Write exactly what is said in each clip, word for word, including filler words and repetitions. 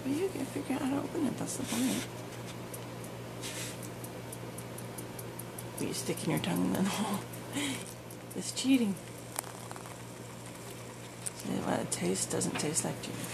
Well, you can figure out how to open it, that's the point. But you're sticking your tongue in the hole. It's cheating. See what it tastes? Doesn't taste like cheating.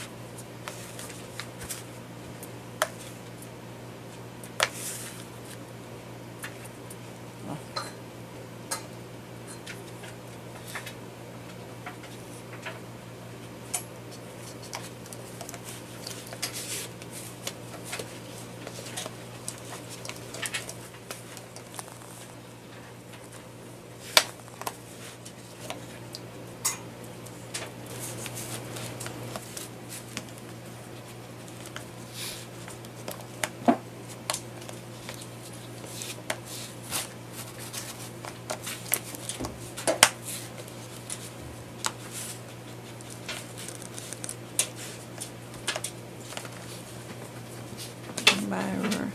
Bye, Aurora.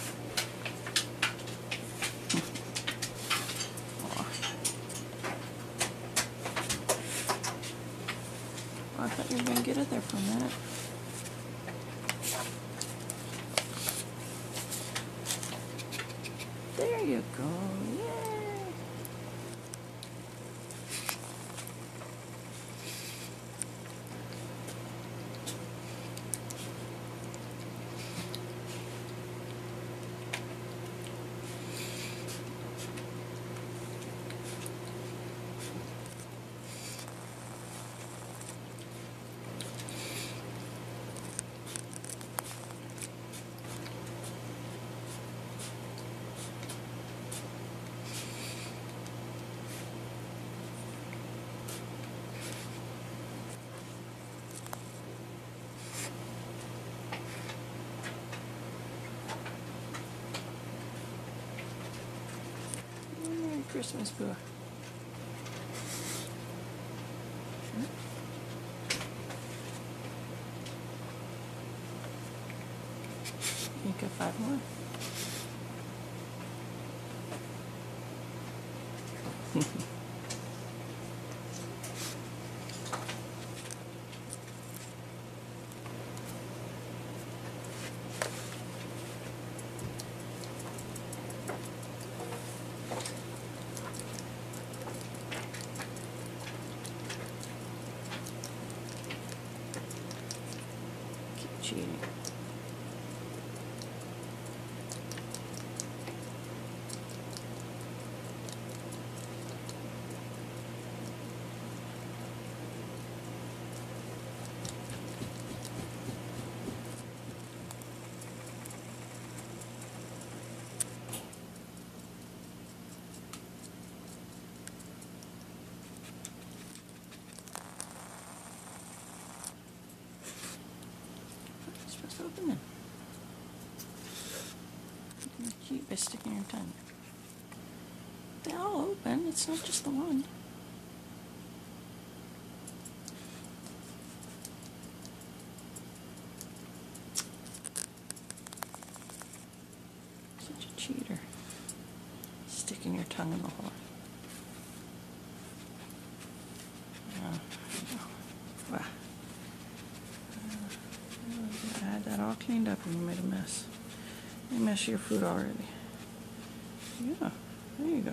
Oh, I thought you were going to get it there for a minute. There you go. Yay! Merry Christmas, Boo. You got five more. Keep cheating. You're supposed to open them. You can cheat by sticking your tongue. They're all open, it's not just the one. Such a cheater. Sticking your tongue in the hole. Uh, wow. I had that all cleaned up and you made a mess. You mess of your food already. Yeah, there you go.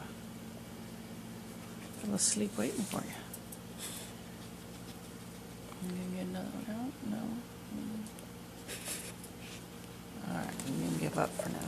Fell asleep waiting for you. I'm gonna give you another one out. No. Mm. Alright, I'm gonna give up for now.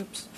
Oops.